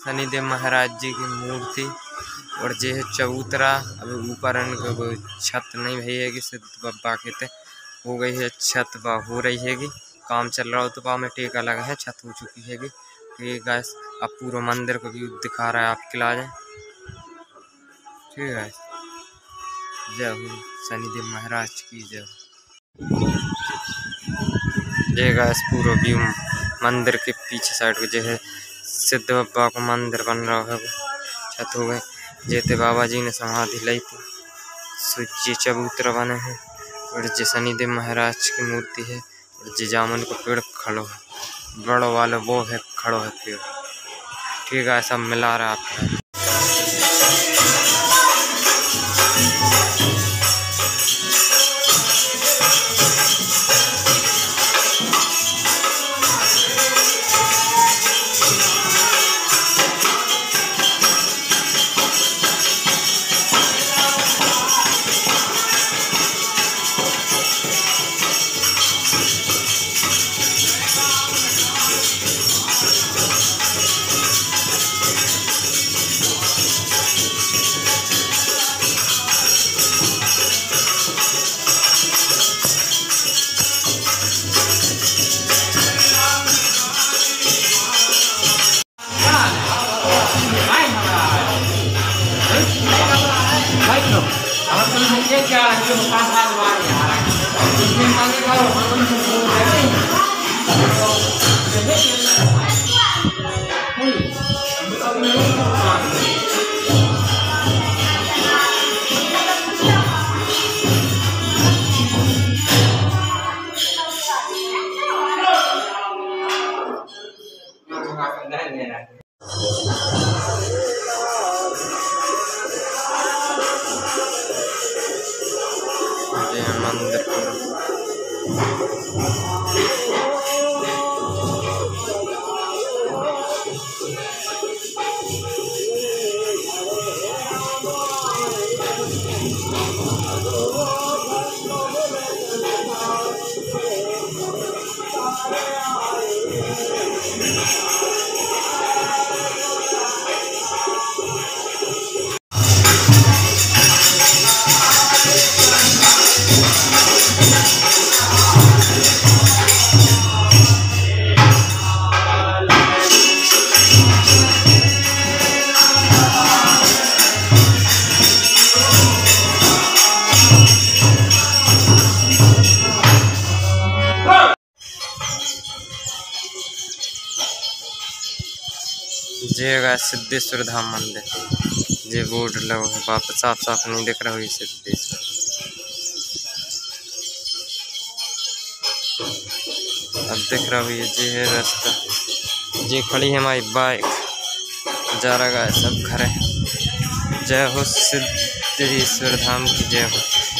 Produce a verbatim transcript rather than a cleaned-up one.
शनिदेव महाराज जी की मूर्ति। और जे है चबूतरा। अभी ऊपर इनके छत नहीं भई है कि सिद्ध बाबा कहते हो गई है छत बा हो रही हैगी। काम चल रहा हो तो पाँव में टेका लगा है, छत हो चुकी हैगी। तो ये गाइस अब पूरा मंदिर को भी दिखा रहा है आपके लाज। ठीक है, जय हो शनिदेव महाराज की जय। जय गाइस पूरा व्यू मंदिर के पीछे साइड को जो है सिद्ध बाबा का मंदिर बन रहा है, छत हो गए। जेते बाबा जी ने समाधि लाई थी, सूची चबूतरा बने हैं। और जे शनिदेव महाराज की मूर्ति है। और जे जामुन का पेड़ खड़ो है, बड़ो वाला वो है खड़ो है पेड़। ठीक है, सब मिला रहा आपका। जय सिद्धेश्वर धाम मंदिर। ये बोर्ड लगा है, वापस साफ साफ नहीं दिख रहा है सिद्धेश्वर। अब दिख रहा है ये है रास्ता। ये खड़ी है हमारी बाइक, जा रहा है सब घर है। जय हो सिद्धेश्वर धाम की जय हो।